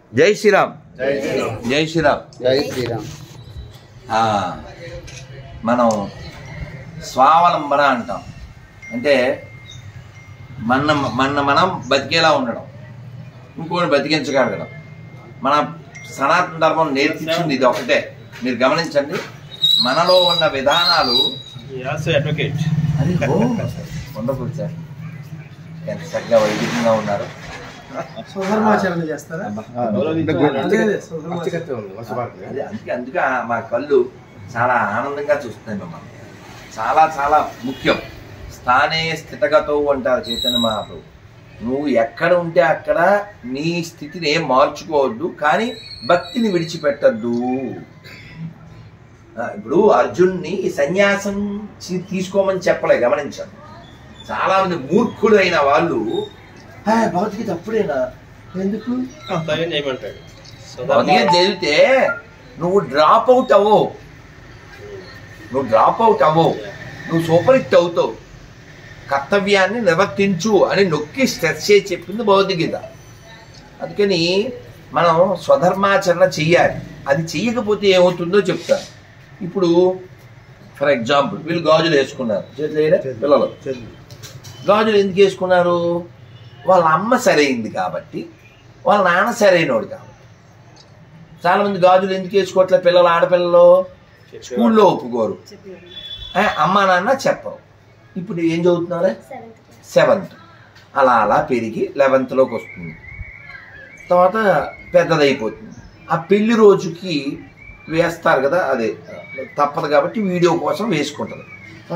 జై శ్రీరామ్. జై శ్రీరామ్. జై శ్రీరామ్. మనం స్వావలంబన అంటాం. అంటే మనం బతికేలా ఉండడం, ఇంకోటి బతికించగలగడం. మన సనాతన ధర్మం నేర్పించింది ఇది ఒకటే. మీరు గమనించండి, మనలో ఉన్న విధానాలు. వండర్ఫుల్ సార్, ఎంత చక్కగా వైదికంగా ఉన్నారు. అందుకే మా కళ్ళు చాలా ఆనందంగా చూస్తున్నాయి మిమ్మల్ని. చాలా చాలా ముఖ్యం. స్థానే స్థితగతో అంటారు చైతన్య మహాప్రభు. నువ్వు ఎక్కడ ఉంటే అక్కడ నీ స్థితిని ఏం మార్చుకోవద్దు, కానీ భక్తిని విడిచిపెట్టద్దు. ఇప్పుడు అర్జున్ని సన్యాసం తీసుకోమని చెప్పలే, గమనించండి. చాలా మంది మూర్ఖుడు అయిన వాళ్ళు భగవద్గీత అప్పుడేనా, ఎందుకు భగవద్గీత చదివితే నువ్వు డ్రాప్ అవుట్ అవ్వవు, నువ్వు సూపర్ హిట్ అవుతావు. కర్తవ్యాన్ని నిర్వర్తించు అని నొక్కి స్ట్రెస్ చేసి చెప్పింది భగవద్గీత. అందుకని మనం స్వధర్మాచరణ చెయ్యాలి. అది చెయ్యకపోతే ఏమవుతుందో చెప్తాను. ఇప్పుడు ఫర్ ఎగ్జాంపుల్ వీళ్ళు గాజులు వేసుకున్నారు, పిల్లలు గాజులు ఎందుకు వేసుకున్నారు? వాళ్ళ అమ్మ సరైంది కాబట్టి, వాళ్ళ నాన్న సరైనోడు కాబట్టి. చాలామంది గాజులు ఎందుకు వేసుకోవట్లే పిల్లలు, ఆడపిల్లలు స్కూల్లో ఒప్పుకోరు, అమ్మ నాన్న చెప్పరు. ఇప్పుడు ఏం చదువుతున్నారా? 7th. అలా అలా పెరిగి 11thలోకి వస్తుంది, తర్వాత పెద్దదైపోతుంది. ఆ పెళ్లి రోజుకి వేస్తారు కదా, అదే తప్పదు కాబట్టి వీడియో కోసం వేసుకుంటుంది.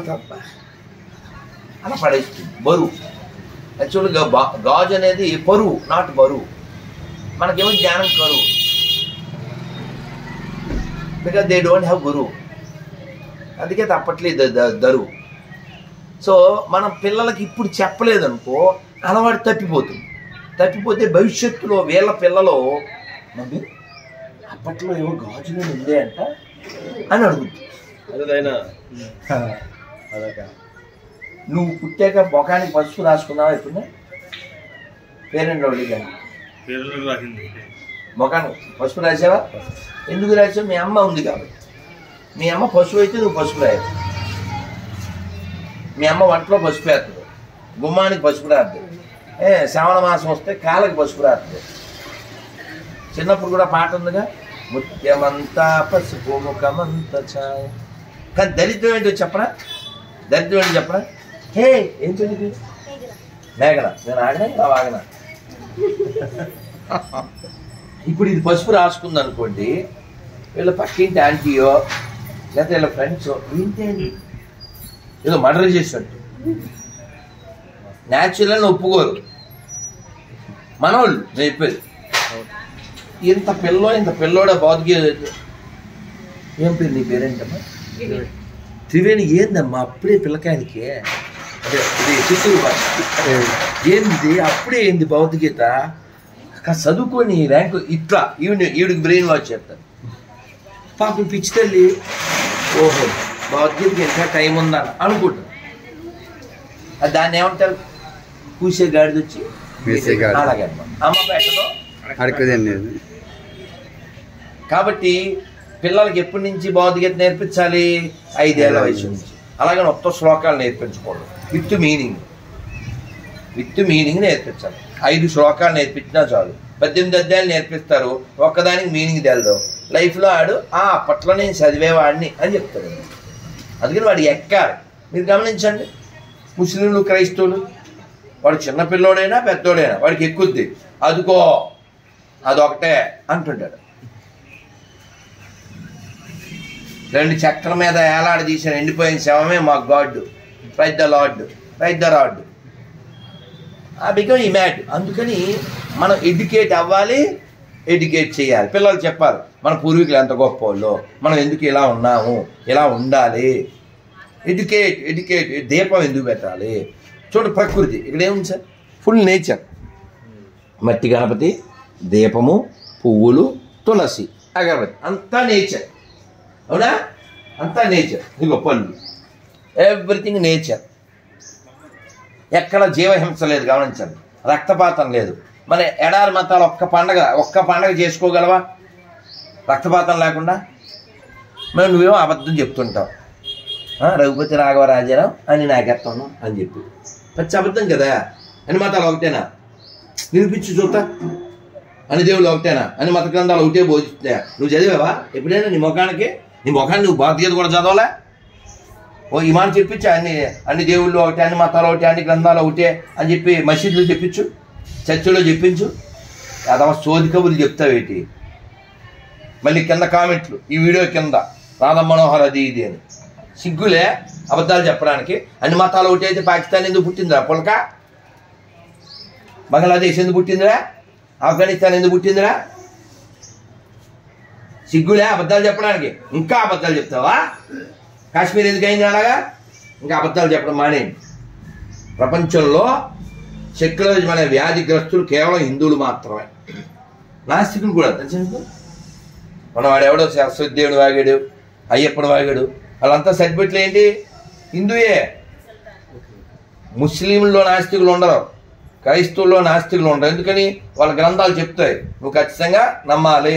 అలా పడేస్తుంది, బరువు. యాక్చువల్గా గాజు అనేది పరువు, నాట్ బరువు. మనకేమో జ్ఞానం కరువు, బికాజ్ దే డోంట్ హ్యావ్ గురువు. అందుకే తప్పట్లేదు దరువు. సో మనం పిల్లలకి ఇప్పుడు చెప్పలేదనుకో అలవాటు తప్పిపోతే భవిష్యత్తులో వీళ్ళ పిల్లలు మమ్మీ అప్పట్లో ఏవో గాజులు ఉందే అంట అని అడుగుతుంది. నువ్వు పుట్టాక ముఖానికి పసుపు రాసుకున్నావా? ఎప్పుడు పేరెంట్ అడిగాను, ముఖానికి పసుపు రాసావా? ఎందుకు రాసావు? మీ అమ్మ ఉంది కాబట్టి. మీ అమ్మ పసుపు అయితే నువ్వు పసుపు రాయాలి. మీ అమ్మ వంటలో పసుపు వేస్తుంది, గుమ్మానికి పసుపు రాస్తుంది, శ్రావణ మాసం వస్తే కాళ్ళకి పసుపు రాస్తుంది. చిన్నప్పుడు కూడా పాట ఉందిగా, ముత్యమంతా పసుపు ముఖమంతా ఛాయ. కానీ దరిద్రం ఏంటో చెప్పరా? హే ఏం తెలియదు, మేఘన. నేను ఆగినా ఇలా ఆగినా. ఇప్పుడు ఇది పసుపు రాసుకుంది అనుకోండి, వీళ్ళ పక్కింటి ఆంటీయో లేకపోతే వీళ్ళ ఫ్రెండ్స్ ఏంటి ఏదో మర్డర్ చేసినట్టు న్యాచురల్ ఒప్పుకోరు మనోళ్ళు. నేను చెప్పేది, ఇంత పిల్లోడ భౌతిక. ఏం పేరు నీ పేరేంటమ్మా? త్రివేణి. ఏందమ్మా అప్పుడే పిల్లకాయనికి? అదే ఇది చిత్తూరు భాష. ఏంది అప్పుడే ఏంది భౌతికత? చదువుకొని ర్యాంకు ఇట్లా ఈవిడికి బ్రెయిన్ వాష్ చేస్తారు. పాపం పిచ్చి తల్లి, ఓహో భగవద్గీతకి ఇంకా టైం ఉందా అనుకుంటారు. దాన్ని ఏమంటారు? పూసే గాడిది వచ్చి అలాగే అమ్మ పెట్టదో. కాబట్టి పిల్లలకి ఎప్పటి నుంచి భగవద్గీత నేర్పించాలి? 5 ఏళ్ల వయసు నుంచి. అలాగే మొత్తం శ్లోకాలు నేర్పించకూడదు, విత్ మీనింగ్ నేర్పించాలి. 5 శ్లోకాలు నేర్పించినా చాలు. 18 అధ్యాయాలు నేర్పిస్తారు, ఒక్కదానికి మీనింగ్ తెలదు. లైఫ్లో ఆడు అప్పట్లో నేను చదివేవాడిని అని చెప్తాడు. అందుకని వాడు ఎక్కాలి. మీరు గమనించండి, ముస్లింలు క్రైస్తవులు, వాడు చిన్నపిల్లోడైనా పెద్దోడైనా వాడికి ఎక్కుద్ది. అదుకో అదొకటే అంటుంటాడు. 2 చక్రం మీద ఏలాడ తీసిన ఎండిపోయిన శవమే మా God. Right the rod. Become ఇమాట్. అందుకని మనం ఎడ్యుకేట్ అవ్వాలి, ఎడ్యుకేట్ చేయాలి. పిల్లలు చెప్పాలి మన పూర్వీకులు ఎంత గొప్ప వాళ్ళు, మనం ఎందుకు ఇలా ఉన్నాము, ఇలా ఉండాలి. ఎడ్యుకేట్. దీపం ఎందుకు పెట్టాలి? చూడు ప్రకృతి ఇక్కడ ఏముంది సార్? Full nature. మట్టి గణపతి, దీపము, పువ్వులు, తులసి, అగరబత్తి, అంతా నేచర్. అవునా? అంతా నేచర్. ఇదిగో పళ్ళు, ఎవ్రీథింగ్ నేచర్. ఎక్కడ జీవహింస లేదు, గమనించండి. రక్తపాతం లేదు. మన ఎడారి మతాలు ఒక్క పండగ చేసుకోగలవా రక్తపాతం లేకుండా? మరి నువ్వేమో అబద్ధం చెప్తుంటావు. రఘుపతి రాఘవరాజారావు అని నాకెత్తాను అని చెప్పి పచ్చి అబద్ధం కదా. అన్ని మతాలు ఒకటేనా? నిరూపించి చూస్తా. అన్ని దేవుళ్ళు ఒకటేనా? అన్ని మత గ్రంథాలు ఒకటే బోధిస్తాయా? నువ్వు చదివావా ఎప్పుడైనా? నీ ముఖాన్ని నువ్వు భగవద్గీత కూడా చదవలే? ఓ ఈ మాట చెప్పించు, అన్ని దేవుళ్ళు ఒకటే, అన్ని మతాలు ఒకటే, అన్ని గ్రంథాలు ఒకటే అని చెప్పి మసీదులు చెప్పించు, చర్చిలో చెప్పించు. అదవ సోది కబుర్లు చెప్తావేటి? మళ్ళీ కింద కామెంట్లు, ఈ వీడియో కింద రాధా మనోహర్ అది ఇది అని. సిగ్గులే అబద్ధాలు చెప్పడానికి? అన్ని మతాలు ఒకటి అయితే పాకిస్తాన్ ఎందుకు పుట్టిందిరా పులక? బంగ్లాదేశ్ ఎందుకు పుట్టిందిరా? ఆఫ్ఘనిస్తాన్ ఎందుకు పుట్టిందిరా? సిగ్గులే అబద్ధాలు చెప్పడానికి? ఇంకా అబద్ధాలు చెప్తావా? కాశ్మీర్ ఎందుకు అయింది అలాగా? ఇంకా అబద్ధాలు చెప్పడం మానేయండి. ప్రపంచంలో సెక్యులరిజం అనే వ్యాధిగ్రస్తులు కేవలం హిందువులు మాత్రమే. నాస్తికులు కూడా తెలుసు. మన వాడెవడో సరస్వతి దేవుడు వాగాడు, అయ్యప్పడు వాగాడు, వాళ్ళంతా సర్టిఫికెట్లు ఏంటి? హిందువే. ముస్లింల్లో నాస్తికులు ఉండరు, క్రైస్తవుల్లో నాస్తికులు ఉండరు. ఎందుకని? వాళ్ళ గ్రంథాలు చెప్తాయి, నువ్వు ఖచ్చితంగా నమ్మాలి.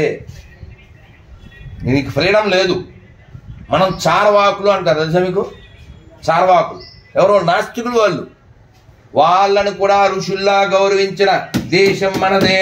నీకు ఫ్రీడమ్ లేదు. మనం చార్వాకులు అంటారు తెలుసా మీకు? చార్వాకులు ఎవరో నాస్తికులు. వాళ్ళని కూడా ఋషుల్లా గౌరవించిన దేశం మనదే.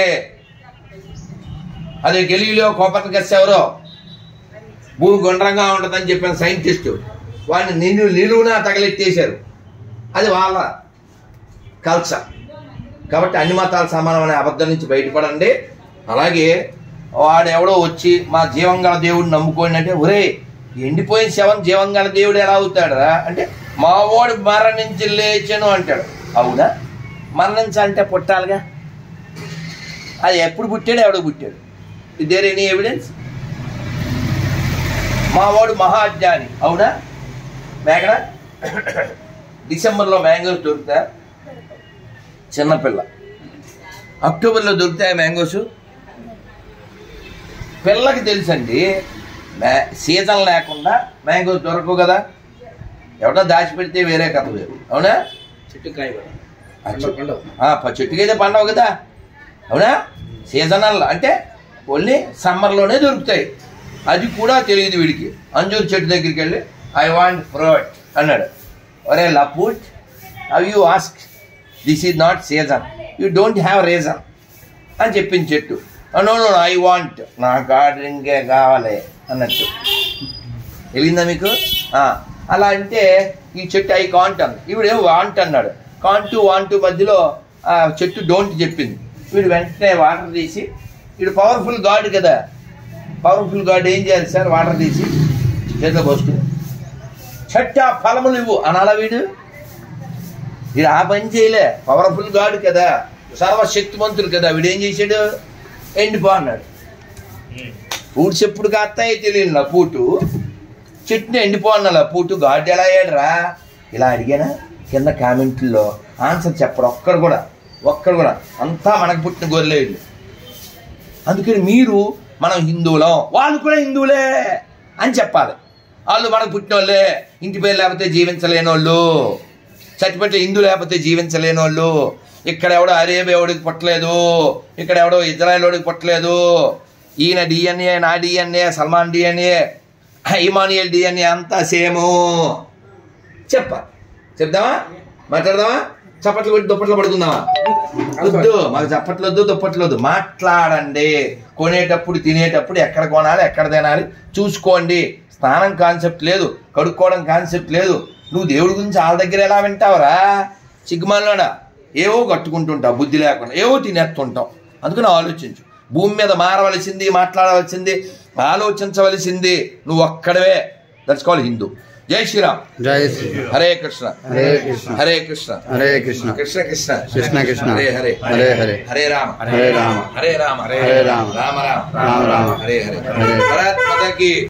అదే గెలీలియో కోపర్నికస్ ఎవరో భూమి గుండ్రంగా ఉంటుందని చెప్పిన సైంటిస్టు, వాడిని నిలువునా తగలెట్టేశారు. అది వాళ్ళ కల్చర్. కాబట్టి అన్ని మతాలు సమానం అనే అబద్ధం నుంచి బయటపడండి. అలాగే వాడెవడో వచ్చి మా జీవంగల దేవుడిని నమ్ముకోండి అంటే, ఒరే ఎండిపోయిన శవం జీవంగల దేవుడు ఎలా అవుతాడురా అంటే, మా వాడు మరణించి లేచను అంటాడు. అవునా? మరణించాలంటే పుట్టాలిగా. అది ఎప్పుడు పుట్టాడు, ఎవడో పుట్టాడు? Is there any evidence? మా వాడు మహాజ్ఞాని. అవునా? మేకడ డిసెంబర్లో మ్యాంగోస్ దొరుకుతాయి, చిన్నపిల్ల. అక్టోబర్లో దొరుకుతాయి మ్యాంగోస్. పిల్లకి తెలుసండి సీజన్ లేకుండా మ్యాంగోస్ దొరకవు కదా. ఎవడో దాచిపెడితే వేరే కథ వేరు. అవునా? చెట్టుకైతే పండవు కదా. అవునా? సీజనల్ అంటే ఓన్లీ సమ్మర్లోనే దొరుకుతాయి. అది కూడా తెలియదు వీడికి. అంజూరు చెట్టు దగ్గరికి వెళ్ళి ఐ వాంట్ ఫ్రూట్ అన్నాడు. ఒరే లపూట్, how you ask? This is not season, you don't have reason అని చెప్పింది చెట్టు. నో నో ఐ వాంట్, నాకు ఆ డ్రింకే కావాలి అన్నట్టు. తెలిగిందా మీకు? అలా అంటే ఈ చెట్టు ఐ కాంట్ అంది, ఈవిడేమో వాంట్ అన్నాడు. కాంటు వాంటు మధ్యలో చెట్టు డోంట్ చెప్పింది. వీడు వెంటనే వాటర్ తీసి, వీడు పవర్ఫుల్ గాడ్ కదా, పవర్ఫుల్ గాడ్ ఏం చేయాలి సార్? వాటర్ తీసి చేతిలో పోసుకుని చెట్టు ఆ ఫలములు ఇవ్వు అనాలా? వీడు ఆ పని చేయలే. పవర్ఫుల్ గాడ్ కదా, సర్వశక్తిమంతుడు కదా, వీడు ఏం చేశాడు? ఎండిపో అన్నాడు. ఫ్రూట్స్ ఎప్పుడు కాస్తాయి తెలియదు నా పూటు, చెట్టుని ఎండిపో అన్నా పూటు. గాడ్ ఎలా అయ్యాడురా? ఇలా అడిగానా? కింద కామెంట్లో ఆన్సర్ చెప్పరు ఒక్కడు కూడా. అంతా మనకు పుట్టిన గొర్రెలు. అందుకని మీరు మనం హిందువులం, వాళ్ళు కూడా హిందువులే అని చెప్పాలి. వాళ్ళు మనకు పుట్టిన వాళ్ళే, ఇంటి పేరు లేకపోతే జీవించలేని వాళ్ళు, చచ్చిపెట్టే హిందూ లేకపోతే జీవించలేని వాళ్ళు. ఇక్కడ ఎవడో అరేబియాడికి పుట్టలేదు, ఇక్కడ ఎవడో ఇజ్రాయెల్ పుట్టలేదు. ఈయన డిఎన్ఏ, నా DNA, Salman DNA, Emmanuel DNA అంతా సేము. చెప్దామా? మాట్లాడదామా? చప్పట్లు కొట్టి దుప్పట్లు పడుకుందామా? వద్దు, మాకు చప్పట్లు వద్దు, దుప్పట్లు వద్దు. మాట్లాడండి. కొనేటప్పుడు తినేటప్పుడు ఎక్కడ కొనాలి, ఎక్కడ తినాలి చూసుకోండి. స్నానం కాన్సెప్ట్ లేదు, కడుక్కోవడం కాన్సెప్ట్ లేదు. నువ్వు దేవుడి గురించి వాళ్ళ దగ్గర ఎలా వింటావురా? సిగ్గుమాలోనా? ఏవో కట్టుకుంటుంటావు, బుద్ధి లేకుండా ఏవో తినేస్తుంటాం. అందుకని ఆలోచించు. భూమి మీద మారవలసింది, మాట్లాడవలసింది, ఆలోచించవలసింది నువ్వు ఒక్కడవే. That's called Hindu. జై శ్రీరామ్. జై శ్రీరామ్. హరే కృష్ణ, హరే కృష్ణ, హరే కృష్ణ, హరే కృష్ణ, కృష్ణ కృష్ణ, కృష్ణ కృష్ణ, హరే హరే, హరే హరే, హరే రామ, హరే రామ, హరే రామ, హరే రామ, రామ రామ, రామ రామ, హరే హరే. భారత్ మాతా కీ